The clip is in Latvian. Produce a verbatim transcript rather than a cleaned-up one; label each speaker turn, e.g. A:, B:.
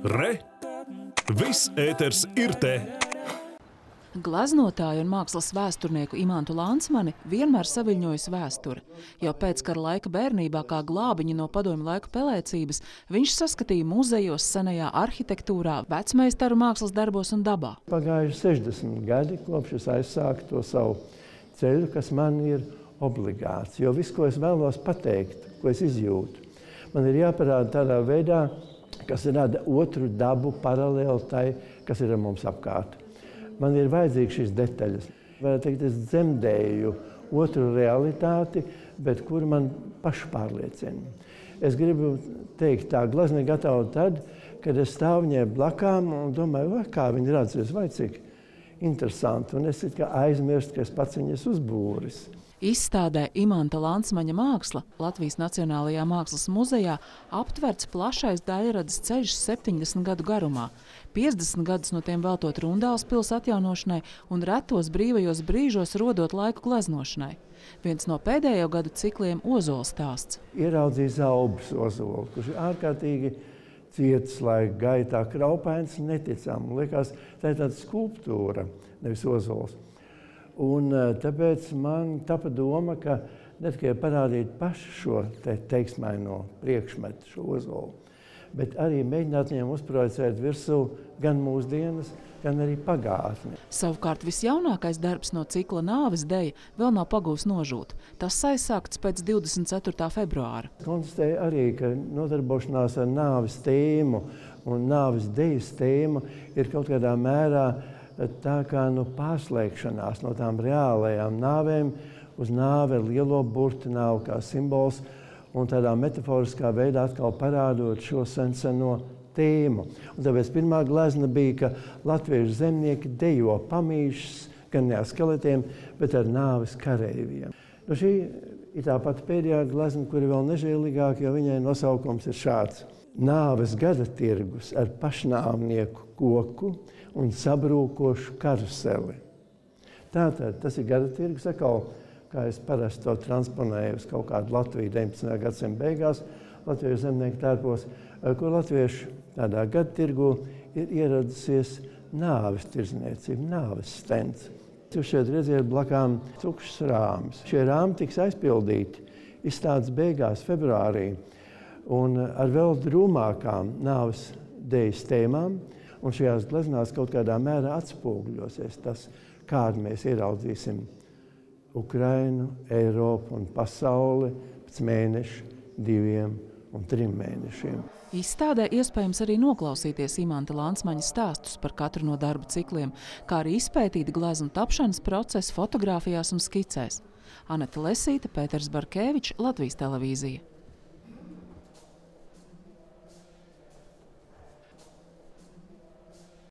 A: Re! Viss ēters ir te!
B: Gleznotāju un mākslas vēsturnieku Imantu Lansmani vienmēr saviļņojusi vēsture. Jau pēckara laika bērnībā kā glābiņu no padomju laika pelēcības viņš saskatīja muzejos, senajā arhitektūrā, vecmeistaru mākslas darbos un dabā.
C: Pagājuši sešdesmit gadi, kopš es aizsāku to savu ceļu, kas man ir obligāts. Jo viss, ko es vēlos pateikt, ko es izjūtu, man ir jāparāda tādā veidā, kas rada otru dabu paralēli tai, kas ir ar mums apkārt. Man ir vajadzīgas šīs detaļas. Varētu teikt, es dzemdēju otru realitāti, bet kur man pašpārliecina. Es gribu teikt, tā glezna ir gatava tad, kad es stāvu viņai blakām un domāju, vai kā viņa redzēs, vai cik interesanti. Un es it kā aizmirstu, ka es pats viņas uzbūris.
B: Izstādē Imanta Lansmaņa māksla Latvijas Nacionālajā mākslas muzejā aptverts plašais daļradas ceļš septiņdesmit gadu garumā. piecdesmit gadus no tiem veltot Rundāles pils atjaunošanai un retos brīvajos brīžos rodot laiku gleznošanai. Viens no pēdējo gadu cikliem Ozola stāsts.
C: Ieraudzījis Zaubas Ozolu, kurš ir ārkārtīgi cietas laika gaitā, kraupains neticam. Liekas, tā ir tāda skulptūra, nevis ozols. Un tāpēc man tapa doma, ka ne tikai parādīt pašu šo te teiksmaino priekšmetu, šo ozolu, bet arī mēģināt viņiem uzprojicēt virsū gan mūsdienas, gan arī pagātni.
B: Savukārt visjaunākais darbs no cikla Nāves deja vēl nav pagūs nožūt. Tas aizsākts pēc divdesmit ceturtā februāra.
C: Konstatēju arī, ka nodarbošanās ar nāves tēmu un nāves dejas tēmu ir kaut kādā mērā tā kā nu, pārslēgšanās no tām reālajām nāvēm uz nāvi ar lielo burti nāvu kā simbols un tādā metaforiskā veidā atkal parādot šo senseno tēmu. Un tāpēc pirmā glezna bija, ka latviešu zemnieki dejo pamīšas, gan ne ar skeletiem, bet ar nāves kareiviem. Nu, šī ir tā pati pēdējā glezna, kura vēl nežēlīgāk, jo viņai nosaukums ir šāds. Nāves gada tirgus ar pašnāvnieku koku un sabrūkošu karuseli. Tātad tas ir gada tirgus, atkal, kā es parasti to transponēju uz kaut kādu Latviju deviņpadsmitā gadsimta beigās, latviešu zemnieku tērpos, kur latviešu tādā gada tirgu ir ieradusies nāves tirdzniecība, nāves stends. Jūs šeit redziet blakām tukšas rāmis. Šie rāmi tiks aizpildīti izstādes beigās februārī un ar vēl drūmākām nāves dejas tēmām, un šajās gleznās kaut kādā mērā atspoguļosies tas, kādu mēs ieraudzīsim Ukrainu, Eiropu un pasauli pēc mēneša, diviem un trim mēnešiem.
B: Izstādē iespējams arī noklausīties Imanta Lansmaņa stāstus par katru no darba cikliem, kā arī izpētīt gleznu tapšanas procesu fotogrāfijās un skicēs. Aneta Lesīte, Pēters Barkēvičs, Latvijas televīzija.